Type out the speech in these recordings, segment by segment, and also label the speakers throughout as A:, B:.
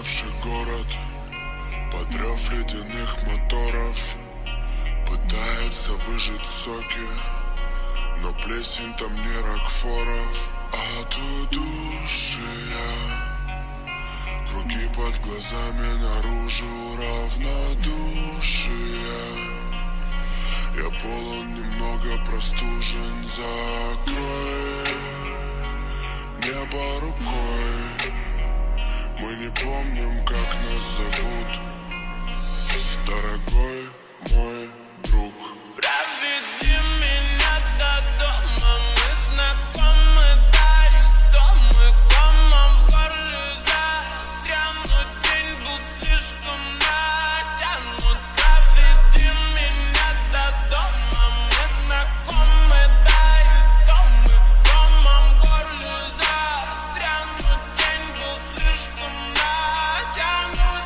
A: Опустевший город под рев ледяных моторов пытаются выжать соки, но плесень там не Рокфоров. От удушья круги под глазами, наружу равнодушие. Я полон, немного простужен, закрой небо рукой. Мы не помним, как нас зовут, дорогой мой друг.
B: Проведи меня до дома, мы знакомы, да, истомы. Комом в горле застрянут, день был слишком натянут. Проведи меня до дома, мы знакомы, да, истомы. Комом в горле застрянут, день был слишком натянут.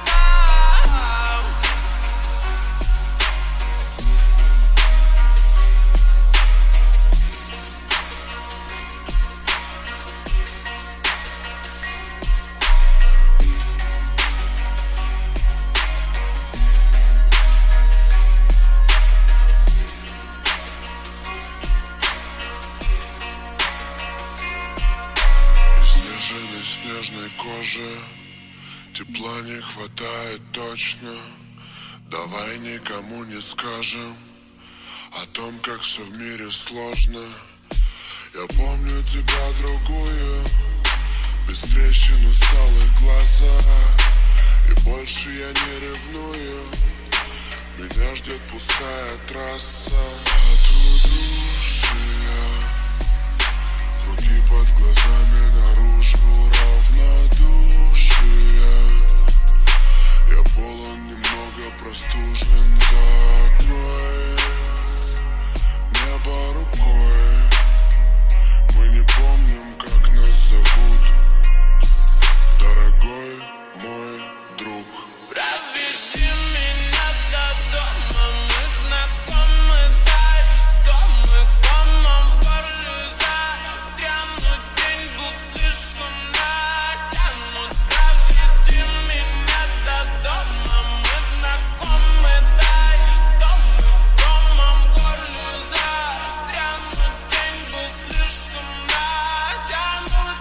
A: Изнеженной снежной кожи тепла не хватает точно. Давай никому не скажем о том, как все в мире сложно. Я помню тебя другую, без трещин, усталых глаза. И больше я не ревную, меня ждет пустая трасса. От удушья круги под глазами, наружу равнодушие. Я полон, немного простужен, закрой небо рукой. Мы не помним, как нас зовут, дорогой мой друг.
B: Проведи меня до дома, мы знакомы, да, истомы. Комом в горле застрянут, день был слишком натянут. Проведи меня до дома, мы знакомы, да, истомы. Комом в горле застрянут, день был слишком натянут.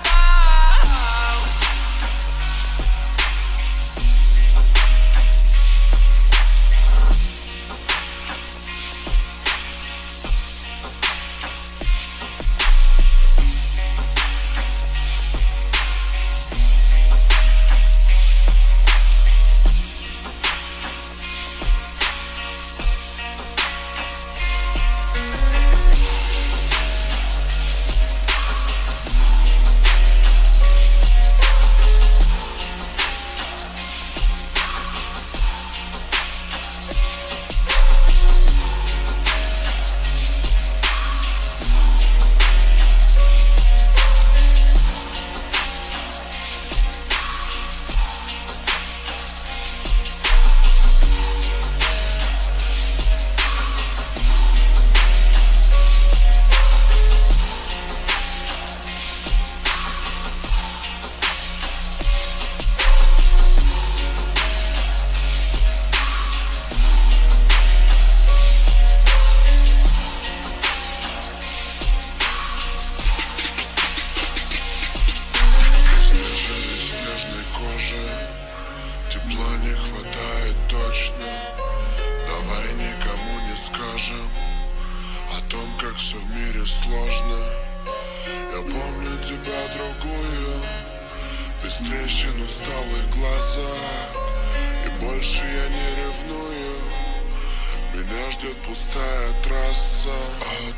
A: Изнеженной снежной кожи тепла не хватает точно. Давай никому не скажем о том, как все в мире сложно. Я помню тебя другую, без трещин, усталых глаза. И больше я не ревную, меня ждет пустая трасса. От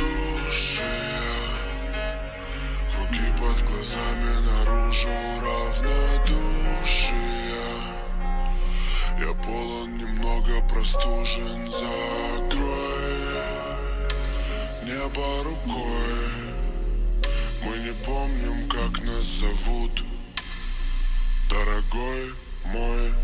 A: удушья круги под глазами, наружу равнодушие. Я полон, немного простужен, закрой небо рукой. Мы не помним, как нас зовут, дорогой мой